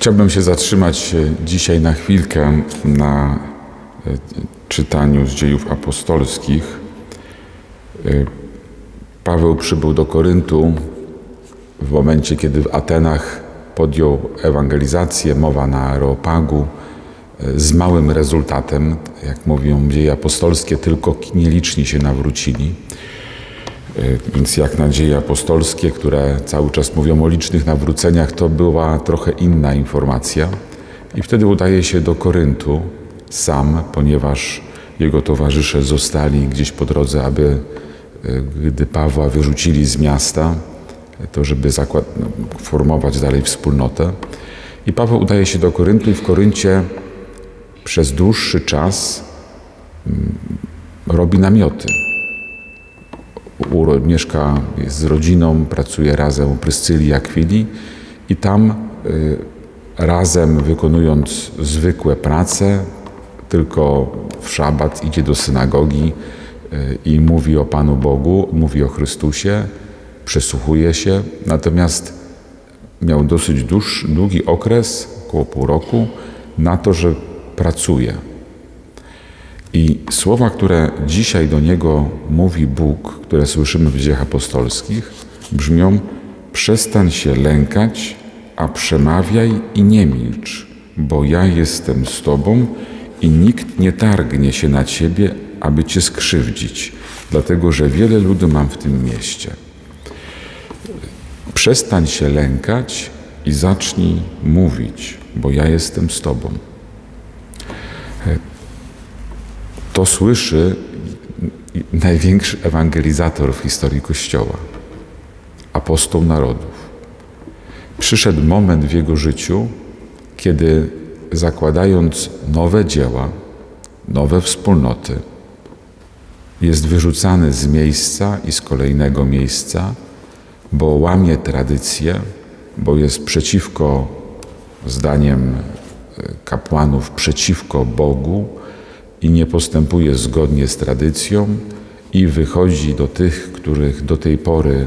Chciałbym się zatrzymać dzisiaj na chwilkę na czytaniu z Dziejów Apostolskich. Paweł przybył do Koryntu w momencie, kiedy w Atenach podjął ewangelizację, mowa na Areopagu, z małym rezultatem. Jak mówią Dzieje Apostolskie, tylko nieliczni się nawrócili. Więc jak na Dzieje Apostolskie, które cały czas mówią o licznych nawróceniach, to była trochę inna informacja. I wtedy udaje się do Koryntu sam, ponieważ jego towarzysze zostali gdzieś po drodze, aby gdy Pawła wyrzucili z miasta, to żeby formować dalej wspólnotę. I Paweł udaje się do Koryntu i w Koryncie przez dłuższy czas robi namioty. Mieszka z rodziną, pracuje razem u Pryscylii i Akwili i tam razem wykonując zwykłe prace, tylko w szabat idzie do synagogi i mówi o Panu Bogu, mówi o Chrystusie, przysłuchuje się. Natomiast miał dosyć długi okres, około pół roku, na to, że pracuje. I słowa, które dzisiaj do niego mówi Bóg, które słyszymy w Dziejach Apostolskich, brzmią: przestań się lękać, a przemawiaj i nie milcz, bo ja jestem z tobą i nikt nie targnie się na ciebie, aby cię skrzywdzić, dlatego że wiele ludu mam w tym mieście. Przestań się lękać i zacznij mówić, bo ja jestem z tobą. To słyszy największy ewangelizator w historii Kościoła, apostoł narodów. Przyszedł moment w jego życiu, kiedy zakładając nowe dzieła, nowe wspólnoty, jest wyrzucany z miejsca i z kolejnego miejsca, bo łamie tradycję, bo jest przeciwko, zdaniem kapłanów, przeciwko Bogu, i nie postępuje zgodnie z tradycją i wychodzi do tych, których do tej pory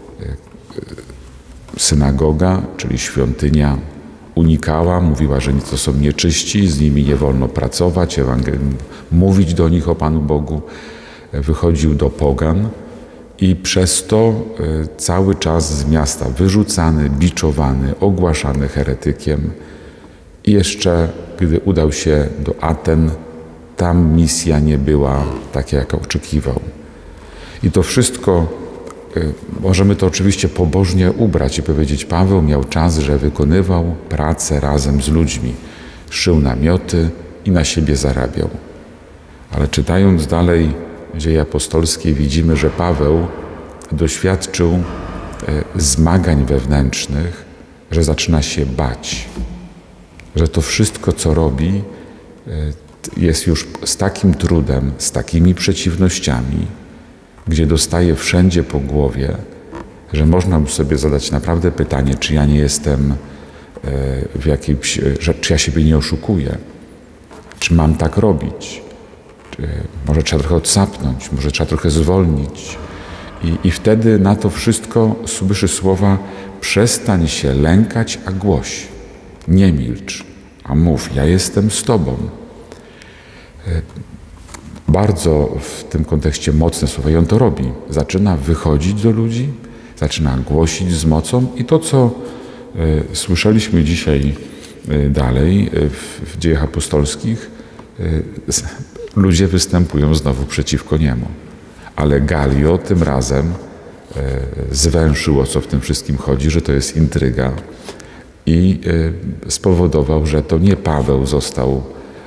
synagoga, czyli świątynia, unikała, mówiła, że to są nieczyści, z nimi nie wolno pracować, mówić do nich o Panu Bogu. Wychodził do pogan i przez to cały czas z miasta wyrzucany, biczowany, ogłaszany heretykiem. I jeszcze, gdy udał się do Aten, tam misja nie była taka, jaka oczekiwał. I to wszystko, możemy to oczywiście pobożnie ubrać i powiedzieć, Paweł miał czas, że wykonywał pracę razem z ludźmi. Szył namioty i na siebie zarabiał. Ale czytając dalej Dzieje Apostolskie widzimy, że Paweł doświadczył zmagań wewnętrznych, że zaczyna się bać. Że to wszystko, co robi, jest już z takim trudem, z takimi przeciwnościami, gdzie dostaje wszędzie po głowie, że można by sobie zadać naprawdę pytanie, czy ja nie jestem czy ja siebie nie oszukuję, czy mam tak robić, może trzeba trochę odsapnąć, może trzeba trochę zwolnić. I wtedy na to wszystko słyszy słowa: przestań się lękać, a głoś, nie milcz, a mów, ja jestem z tobą. Bardzo w tym kontekście mocne słowa i on to robi. Zaczyna wychodzić do ludzi, zaczyna głosić z mocą i to, co słyszeliśmy dzisiaj dalej w Dziejach Apostolskich, ludzie występują znowu przeciwko niemu. Ale Galio tym razem zwęszył, o co w tym wszystkim chodzi, że to jest intryga i spowodował, że to nie Paweł został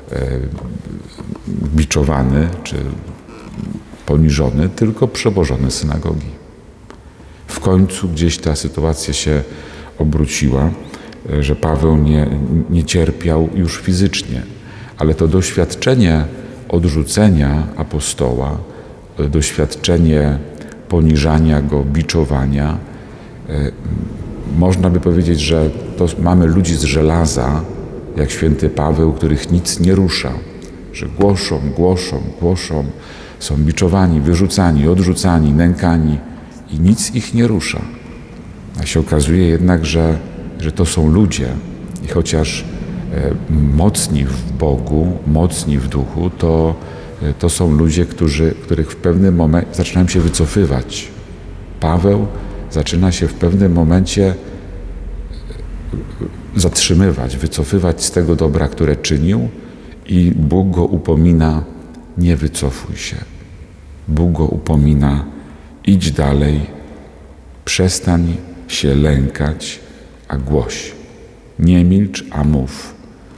biczowany czy poniżony, tylko przełożony synagogi. W końcu gdzieś ta sytuacja się obróciła, że Paweł nie cierpiał już fizycznie, ale to doświadczenie odrzucenia apostoła, doświadczenie poniżania go, biczowania, można by powiedzieć, że to mamy ludzi z żelaza, jak święty Paweł, których nic nie rusza, że głoszą, są biczowani, wyrzucani, odrzucani, nękani i nic ich nie rusza. A się okazuje jednak, że to są ludzie I chociaż mocni w Bogu, mocni w duchu, to są ludzie, których w pewnym momencie zaczynają się wycofywać. Paweł zaczyna się w pewnym momencie zatrzymywać, wycofywać z tego dobra, które czynił, i Bóg go upomina: nie wycofuj się. Bóg go upomina: idź dalej, przestań się lękać, a głoś. Nie milcz, a mów.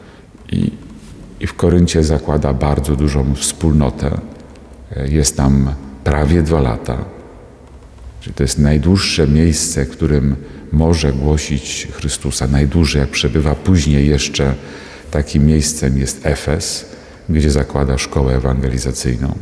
I w Koryncie zakłada bardzo dużą wspólnotę. Jest tam prawie 2 lata. Czyli to jest najdłuższe miejsce, w którym może głosić Chrystusa. Najdłużej, jak przebywa. Później jeszcze takim miejscem jest Efes, gdzie zakłada szkołę ewangelizacyjną.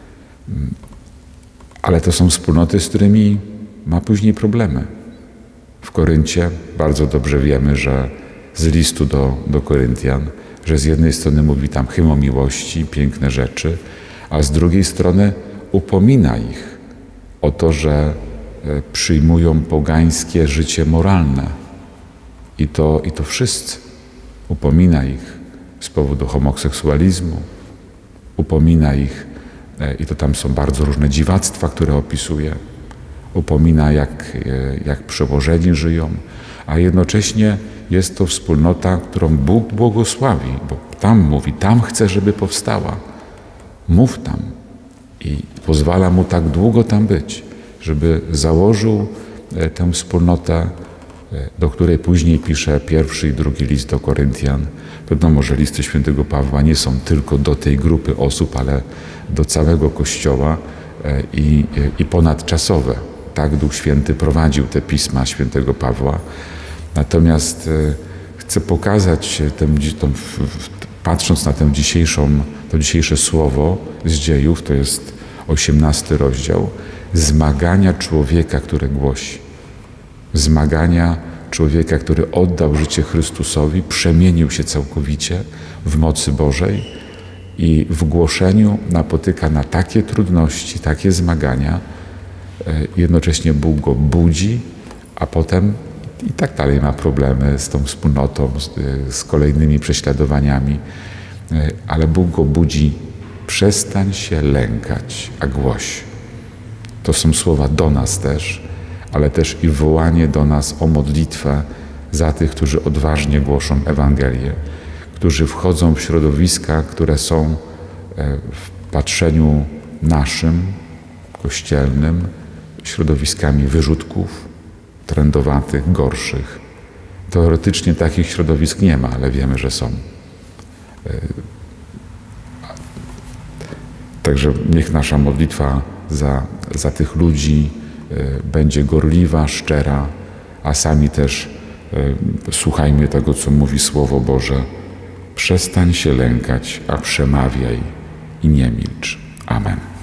Ale to są wspólnoty, z którymi ma później problemy. W Koryncie bardzo dobrze wiemy, że z listu do Koryntian, że z jednej strony mówi tam hymn o miłości, piękne rzeczy, a z drugiej strony upomina ich o to, że przyjmują pogańskie życie moralne. I to wszyscy. Upomina ich z powodu homoseksualizmu, upomina ich, i to tam są bardzo różne dziwactwa, które opisuje, upomina, jak przełożeni żyją, a jednocześnie jest to wspólnota, którą Bóg błogosławi, bo tam mówi, tam chce, żeby powstała. Mów tam. I pozwala mu tak długo tam być, żeby założył tę wspólnotę, do której później pisze 1. i 2 list do Koryntian. Wiadomo, że listy świętego Pawła nie są tylko do tej grupy osób, ale do całego Kościoła i ponadczasowe. Tak Duch Święty prowadził te pisma świętego Pawła. Natomiast chcę pokazać, patrząc na to dzisiejsze słowo z Dziejów, to jest 18 rozdział, zmagania człowieka, który głosi. Zmagania człowieka, który oddał życie Chrystusowi, przemienił się całkowicie w mocy Bożej i w głoszeniu napotyka na takie trudności, takie zmagania. Jednocześnie Bóg go budzi, a potem i tak dalej ma problemy z tą wspólnotą, z kolejnymi prześladowaniami, ale Bóg go budzi: przestań się lękać, a głoś. To są słowa do nas też, ale też i wołanie do nas o modlitwę za tych, którzy odważnie głoszą Ewangelię, którzy wchodzą w środowiska, które są w patrzeniu naszym, kościelnym, środowiskami wyrzutków, trędowatych, gorszych. Teoretycznie takich środowisk nie ma, ale wiemy, że są. Także niech nasza modlitwa za tych ludzi będzie gorliwa, szczera, a sami też słuchajmy tego, co mówi Słowo Boże. Przestań się lękać, a przemawiaj i nie milcz. Amen.